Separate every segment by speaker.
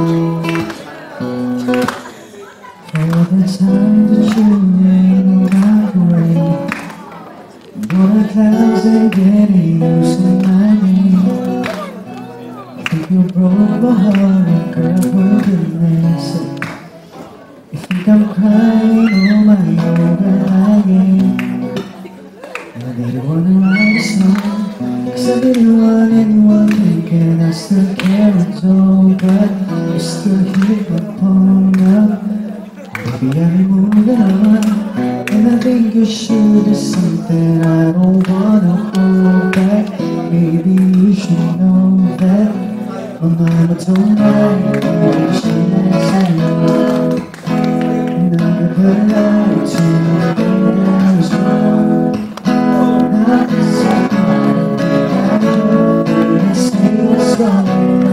Speaker 1: the time that you ain't got away, all the clouds they getting used to my name. I think you broke my heart, girl, for goodness sake. You think I'm crying on my overlying. I didn't wanna write a song, 'cause I didn't want anyone thinking I still care at all. But you're still here upon up. Baby, I'll be moving on, and I think you should do something I don't wanna hold back. Maybe you should know that my mama told me that she said and I never lied to you, I was wrong. I can say that I stay strong.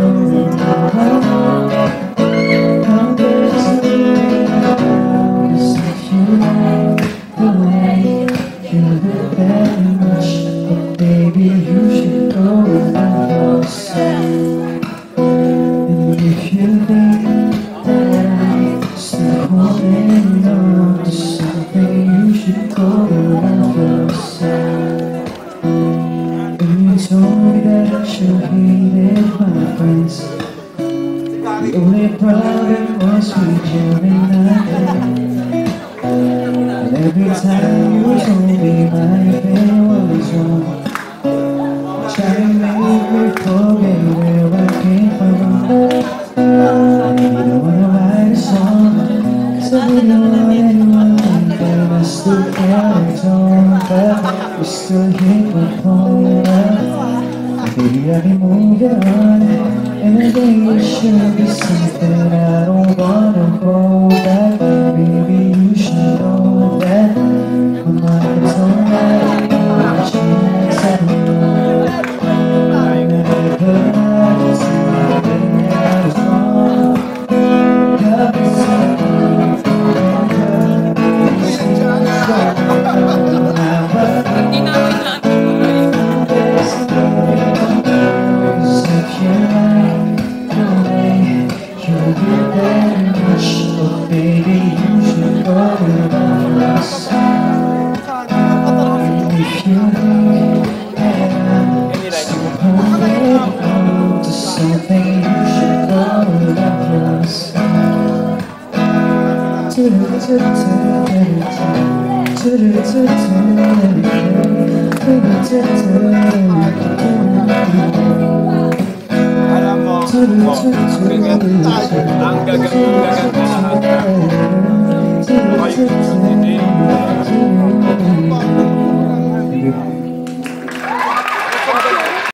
Speaker 1: I'm just cause if you like the way you look very much, but baby you should go without yourself. And if you think that I'm still holding on to something, you should go without yourself. You told me that you hated my friends. The only problem was with you and I. And every time you told me my opinion was wrong, try to make me forget where I came from. I didn't wanna write a song, 'cause I didn't want anyone thinking I still care at all. But you still hit my phone up. Baby, I'll be moving on, and I think it should be something I don't wanna hold back. Baby, you should know that my mind is alright. She said I never lied to you, I was wrong. Love is something baby, you should go without us. If you think that I'm still holding on to something, you should go without us.
Speaker 2: Ang gaganda lahat.